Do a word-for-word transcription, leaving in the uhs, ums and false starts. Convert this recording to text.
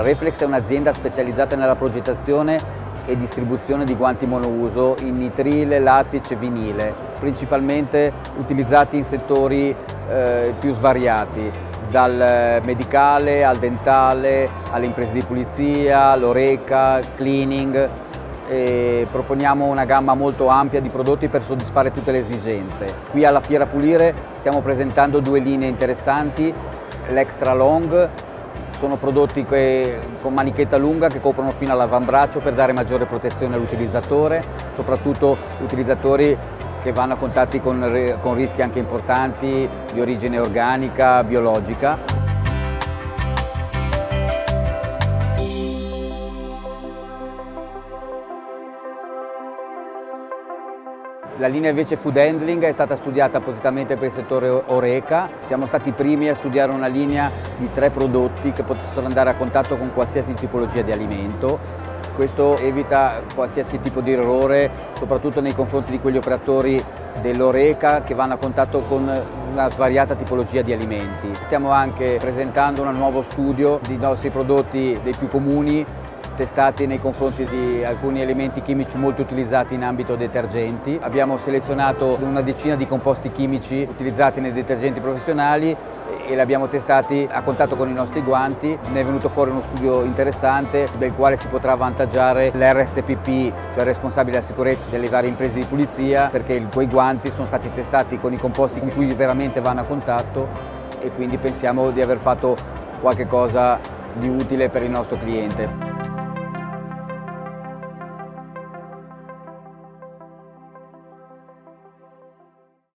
Reflex è un'azienda specializzata nella progettazione e distribuzione di guanti monouso in nitrile, lattice e vinile, principalmente utilizzati in settori eh, più svariati, dal medicale al dentale, alle imprese di pulizia, l'oreca, cleaning. E proponiamo una gamma molto ampia di prodotti per soddisfare tutte le esigenze. Qui alla Fiera Pulire stiamo presentando due linee interessanti, l'Extra Long. Sono prodotti che, con manichetta lunga che coprono fino all'avambraccio per dare maggiore protezione all'utilizzatore, soprattutto utilizzatori che vanno a contatti con, con rischi anche importanti di origine organica, biologica. La linea invece Food Handling è stata studiata appositamente per il settore oreca. Siamo stati i primi a studiare una linea di tre prodotti che potessero andare a contatto con qualsiasi tipologia di alimento. Questo evita qualsiasi tipo di errore, soprattutto nei confronti di quegli operatori dell'oreca che vanno a contatto con una svariata tipologia di alimenti. Stiamo anche presentando un nuovo studio dei nostri prodotti, dei più comuni, testati nei confronti di alcuni elementi chimici molto utilizzati in ambito detergenti. Abbiamo selezionato una decina di composti chimici utilizzati nei detergenti professionali e li abbiamo testati a contatto con i nostri guanti. Ne è venuto fuori uno studio interessante del quale si potrà avvantaggiare l'R S P P, cioè il responsabile della sicurezza delle varie imprese di pulizia, perché quei guanti sono stati testati con i composti con cui veramente vanno a contatto e quindi pensiamo di aver fatto qualche cosa di utile per il nostro cliente.